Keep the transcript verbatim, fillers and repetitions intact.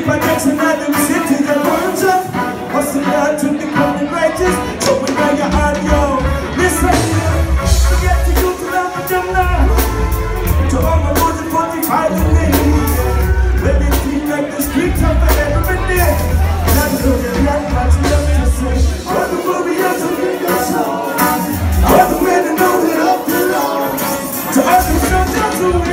Keep on dancing at them city, the ones up. What's the God to become the righteous? So we know your audio. Listen, forget to go to them with them now. To all my more than forty-five to me. When they feel like the streets of every day. That's the way I'm watching them to say. All the warriors of the gospel. All the men that know that up the law. To all the soldiers who